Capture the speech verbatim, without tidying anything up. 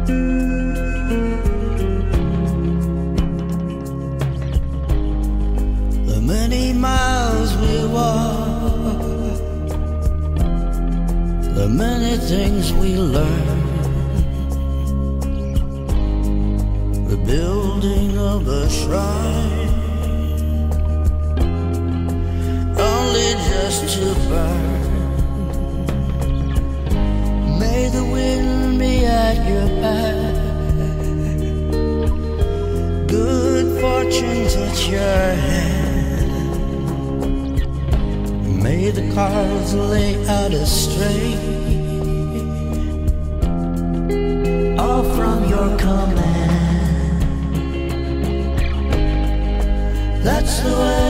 The many miles we walk, the many things we learn, the building of a shrine, only just to burn. May the wind be at your back, good fortune touch your hand. May the cards lay out astray, all from your command. That's the way